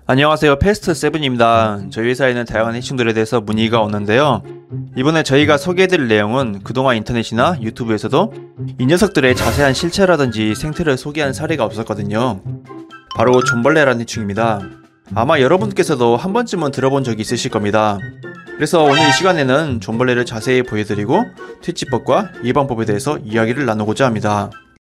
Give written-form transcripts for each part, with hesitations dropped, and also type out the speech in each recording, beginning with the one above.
안녕하세요, 패스트7입니다. 저희 회사에는 다양한 해충들에 대해서 문의가 오는데요. 이번에 저희가 소개해드릴 내용은 그동안 인터넷이나 유튜브에서도 이 녀석들의 자세한 실체라든지 생태를 소개한 사례가 없었거든요. 바로 존벌레라는 해충입니다. 아마 여러분께서도 한 번쯤은 들어본 적이 있으실 겁니다. 그래서 오늘 이 시간에는 존벌레를 자세히 보여드리고 퇴치법과 예방법에 대해서 이야기를 나누고자 합니다.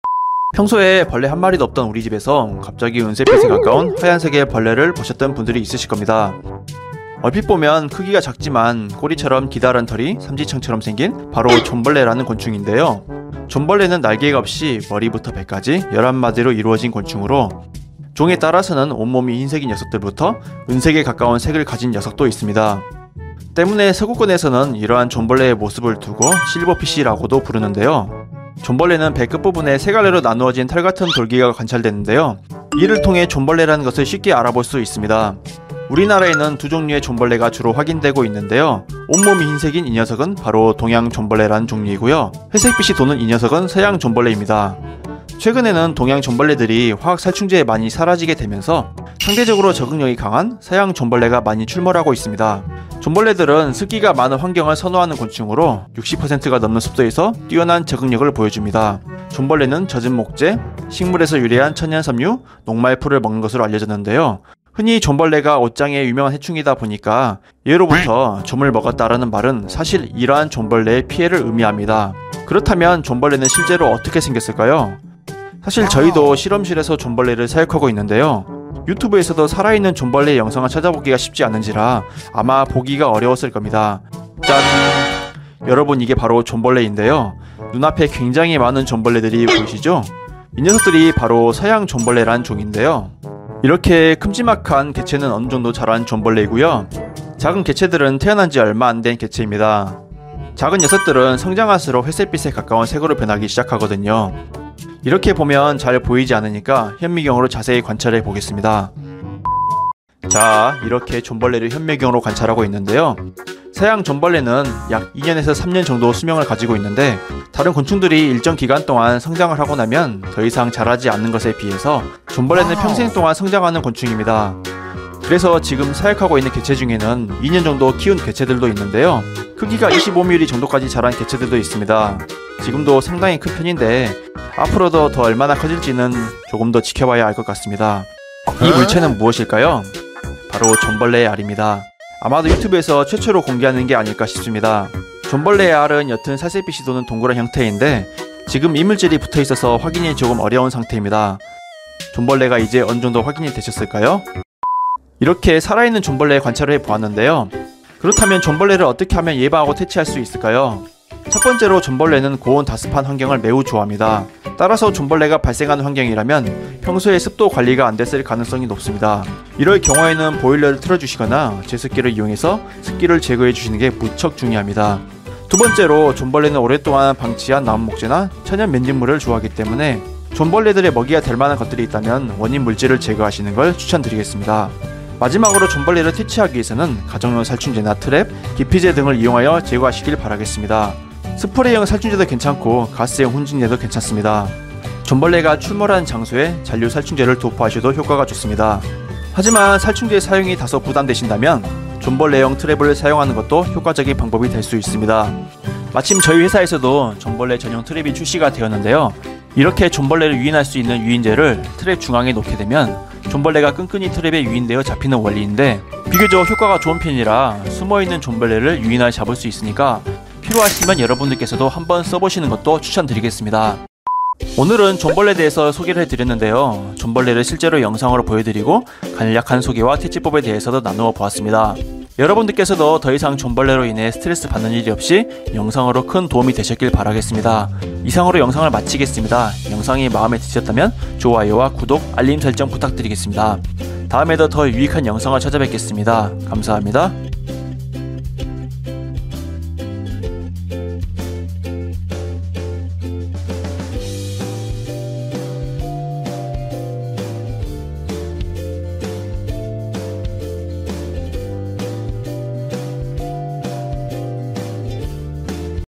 평소에 벌레 한 마리도 없던 우리 집에서 갑자기 은색빛에 가까운 하얀색의 벌레를 보셨던 분들이 있으실 겁니다. 얼핏 보면 크기가 작지만 꼬리처럼 기다란 털이 삼지창처럼 생긴 바로 존벌레라는 곤충인데요. 존벌레는 날개가 없이 머리부터 배까지 11마디로 이루어진 곤충으로 종에 따라서는 온몸이 흰색인 녀석들부터 은색에 가까운 색을 가진 녀석도 있습니다. 때문에 서구권에서는 이러한 존벌레의 모습을 두고 실버피쉬라고도 부르는데요. 존벌레는 배 끝부분에 세 갈래로 나누어진 털 같은 돌기가 관찰되는데요. 이를 통해 존벌레라는 것을 쉽게 알아볼 수 있습니다. 우리나라에는 두 종류의 존벌레가 주로 확인되고 있는데요. 온몸이 흰색인 이 녀석은 바로 동양 존벌레라는 종류이고요. 회색빛이 도는 이 녀석은 서양 존벌레입니다. 최근에는 동양 존벌레들이 화학 살충제에 많이 사라지게 되면서 상대적으로 적응력이 강한 서양 존벌레가 많이 출몰하고 있습니다. 존벌레들은 습기가 많은 환경을 선호하는 곤충으로 60%가 넘는 습도에서 뛰어난 적응력을 보여줍니다. 존벌레는 젖은 목재, 식물에서 유래한 천연섬유, 녹말풀을 먹는 것으로 알려졌는데요. 흔히 존벌레가 옷장에 유명한 해충이다 보니까 예로부터 좀을 먹었다라는 말은 사실 이러한 존벌레의 피해를 의미합니다. 그렇다면 존벌레는 실제로 어떻게 생겼을까요? 사실 저희도 실험실에서 존벌레를 사육하고 있는데요. 유튜브에서도 살아있는 존벌레의 영상을 찾아보기가 쉽지 않은지라 아마 보기가 어려웠을 겁니다. 짠! 여러분, 이게 바로 존벌레인데요. 눈앞에 굉장히 많은 존벌레들이 보이시죠? 이 녀석들이 바로 서양 존벌레란 종인데요. 이렇게 큼지막한 개체는 어느 정도 자란 존벌레이고요. 작은 개체들은 태어난 지 얼마 안 된 개체입니다. 작은 녀석들은 성장할수록 회색빛에 가까운 색으로 변하기 시작하거든요. 이렇게 보면 잘 보이지 않으니까 현미경으로 자세히 관찰해 보겠습니다. 자, 이렇게 존벌레를 현미경으로 관찰하고 있는데요. 서양 존벌레는 약 2년에서 3년 정도 수명을 가지고 있는데 다른 곤충들이 일정 기간 동안 성장을 하고 나면 더 이상 자라지 않는 것에 비해서 존벌레는 평생 동안 성장하는 곤충입니다. 그래서 지금 사육하고 있는 개체 중에는 2년 정도 키운 개체들도 있는데요. 크기가 25mm 정도까지 자란 개체들도 있습니다. 지금도 상당히 큰 편인데 앞으로도 더 얼마나 커질지는 조금 더 지켜봐야 알 것 같습니다. 이 물체는 무엇일까요? 바로 존벌레의 알입니다. 아마도 유튜브에서 최초로 공개하는 게 아닐까 싶습니다. 존벌레의 알은 옅은 살색빛이 도는 동그란 형태인데 지금 이물질이 붙어있어서 확인이 조금 어려운 상태입니다. 존벌레가 이제 어느 정도 확인이 되셨을까요? 이렇게 살아있는 존벌레 관찰을 해보았는데요. 그렇다면 존벌레를 어떻게 하면 예방하고 퇴치할 수 있을까요? 첫 번째로 존벌레는 고온 다습한 환경을 매우 좋아합니다. 따라서 존벌레가 발생하는 환경이라면 평소에 습도 관리가 안 됐을 가능성이 높습니다. 이럴 경우에는 보일러를 틀어주시거나 제습기를 이용해서 습기를 제거해 주시는 게 무척 중요합니다. 두 번째로 존벌레는 오랫동안 방치한 나무 목재나 천연 맨진물을 좋아하기 때문에 존벌레들의 먹이가 될 만한 것들이 있다면 원인 물질을 제거하시는 걸 추천드리겠습니다. 마지막으로 존벌레를 퇴치하기 위해서는 가정용 살충제나 트랩, 기피제 등을 이용하여 제거하시길 바라겠습니다. 스프레이형 살충제도 괜찮고 가스형 훈증제도 괜찮습니다. 존벌레가 출몰하는 장소에 잔류 살충제를 도포하셔도 효과가 좋습니다. 하지만 살충제 사용이 다소 부담되신다면 존벌레용 트랩을 사용하는 것도 효과적인 방법이 될 수 있습니다. 마침 저희 회사에서도 존벌레 전용 트랩이 출시가 되었는데요. 이렇게 존벌레를 유인할 수 있는 유인제를 트랩 중앙에 놓게 되면 존벌레가 끈끈이 트랩에 유인되어 잡히는 원리인데 비교적 효과가 좋은 편이라 숨어있는 존벌레를 유인하여 잡을 수 있으니까 필요하시면 여러분들께서도 한번 써보시는 것도 추천드리겠습니다. 오늘은 존벌레에 대해서 소개를 해드렸는데요. 존벌레를 실제로 영상으로 보여드리고 간략한 소개와 퇴치법에 대해서도 나누어 보았습니다. 여러분들께서도 더 이상 존벌레로 인해 스트레스 받는 일이 없이 영상으로 큰 도움이 되셨길 바라겠습니다. 이상으로 영상을 마치겠습니다. 영상이 마음에 드셨다면 좋아요와 구독, 알림 설정 부탁드리겠습니다. 다음에도 더 유익한 영상을 찾아뵙겠습니다. 감사합니다.